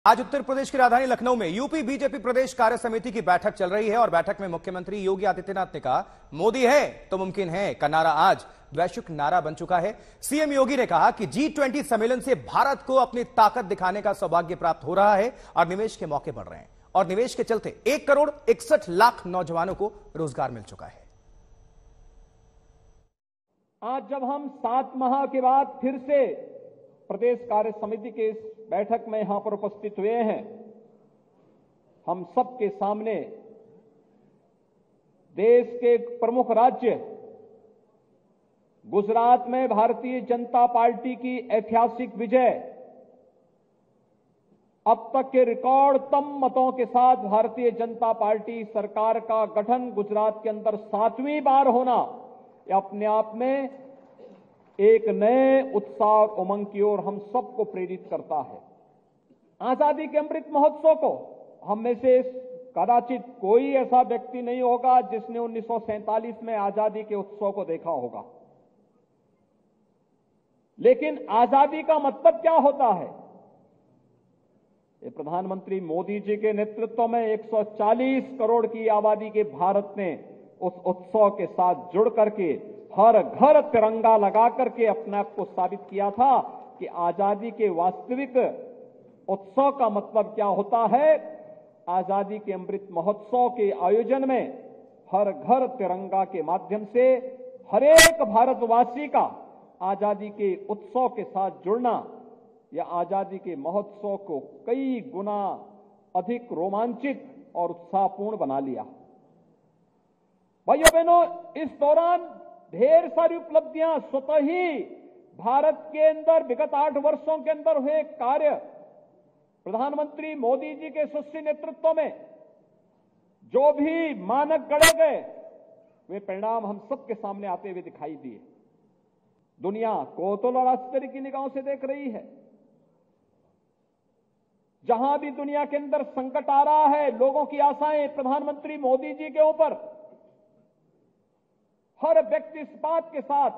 आज उत्तर प्रदेश की राजधानी लखनऊ में यूपी बीजेपी प्रदेश कार्य समिति की बैठक चल रही है और बैठक में मुख्यमंत्री योगी आदित्यनाथ ने कहा, मोदी है तो मुमकिन है का नारा आज वैश्विक नारा बन चुका है। सीएम योगी ने कहा कि G20 सम्मेलन से भारत को अपनी ताकत दिखाने का सौभाग्य प्राप्त हो रहा है और निवेश के मौके बढ़ रहे हैं और निवेश के चलते 1,61,00,000 नौजवानों को रोजगार मिल चुका है। आज जब हम 7 माह के बाद फिर से प्रदेश कार्य समिति के इस बैठक में यहां पर उपस्थित हुए हैं, हम सबके सामने देश के प्रमुख राज्य गुजरात में भारतीय जनता पार्टी की ऐतिहासिक विजय, अब तक के रिकॉर्डतम मतों के साथ भारतीय जनता पार्टी सरकार का गठन गुजरात के अंदर 7वीं बार होना, यह अपने आप में एक नए उत्साह और उमंग की ओर हम सबको प्रेरित करता है। आजादी के अमृत महोत्सव को हम में से कदाचित कोई ऐसा व्यक्ति नहीं होगा जिसने 1947 में आजादी के उत्सव को देखा होगा, लेकिन आजादी का मतलब क्या होता है? ये प्रधानमंत्री मोदी जी के नेतृत्व में 140 करोड़ की आबादी के भारत ने उस उत्सव के साथ जुड़ करके हर घर तिरंगा लगा करके अपने आप को साबित किया था कि आजादी के वास्तविक उत्सव का मतलब क्या होता है। आजादी के अमृत महोत्सव के आयोजन में हर घर तिरंगा के माध्यम से हर एक भारतवासी का आजादी के उत्सव के साथ जुड़ना, या आजादी के महोत्सव को कई गुना अधिक रोमांचित और उत्साहपूर्ण बना लिया। भाइयों बहनों, इस दौरान ढेर सारी उपलब्धियां स्वतः ही भारत के अंदर विगत 8 वर्षों के अंदर हुए कार्य, प्रधानमंत्री मोदी जी के सुश्री नेतृत्व में जो भी मानक गढ़े गए, वे परिणाम हम सबके सामने आते हुए दिखाई दिए। दुनिया कौतूहल और आश्चर्य की निगाहों से देख रही है। जहां भी दुनिया के अंदर संकट आ रहा है, लोगों की आशाएं प्रधानमंत्री मोदी जी के ऊपर, हर व्यक्ति इस बात के साथ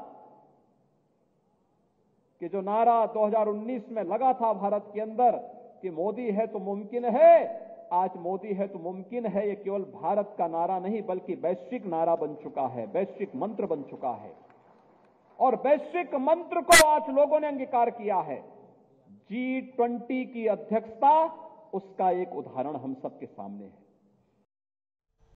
कि जो नारा 2019 में लगा था भारत के अंदर कि मोदी है तो मुमकिन है, आज मोदी है तो मुमकिन है, ये केवल भारत का नारा नहीं बल्कि वैश्विक नारा बन चुका है, वैश्विक मंत्र बन चुका है। और वैश्विक मंत्र को आज लोगों ने अंगीकार किया है। G20 की अध्यक्षता उसका एक उदाहरण हम सबके सामने है।